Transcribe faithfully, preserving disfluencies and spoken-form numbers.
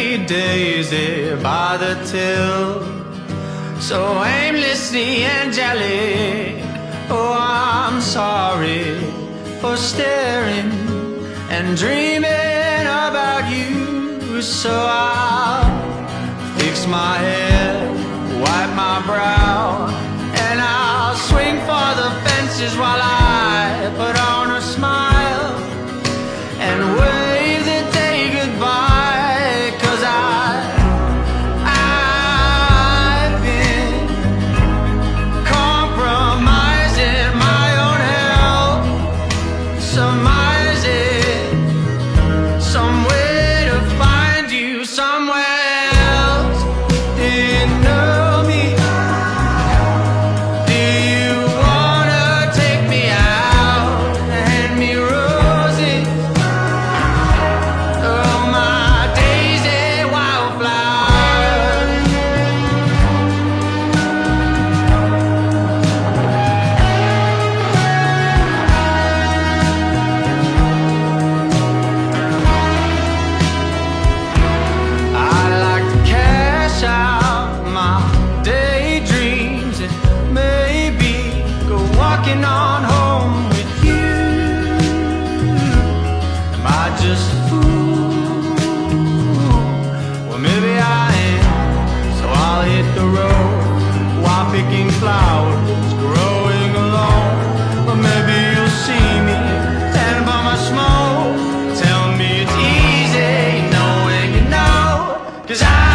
sweet daisy by the till, so aimlessly angelic. Oh, I'm sorry for staring and dreaming about you. So I'll fix my head, wipe my brow, and I'll swing for the fences while I put on a smile and wave the day goodbye. 'Cause I, I've been compromising my own health, surmising some way to find you somewhere else. Do you know me? Do you wanna take me out and hand me roses? Oh, my Daisy Wildflower. I'd like to cash out my daydreams and maybe go walking on home with you. Am I just a fool? Well, maybe I am. So I'll hit the road while picking flowers, growing alone. Or maybe you'll see me and by my smoke tell me it's easy knowing you know. 'Cause I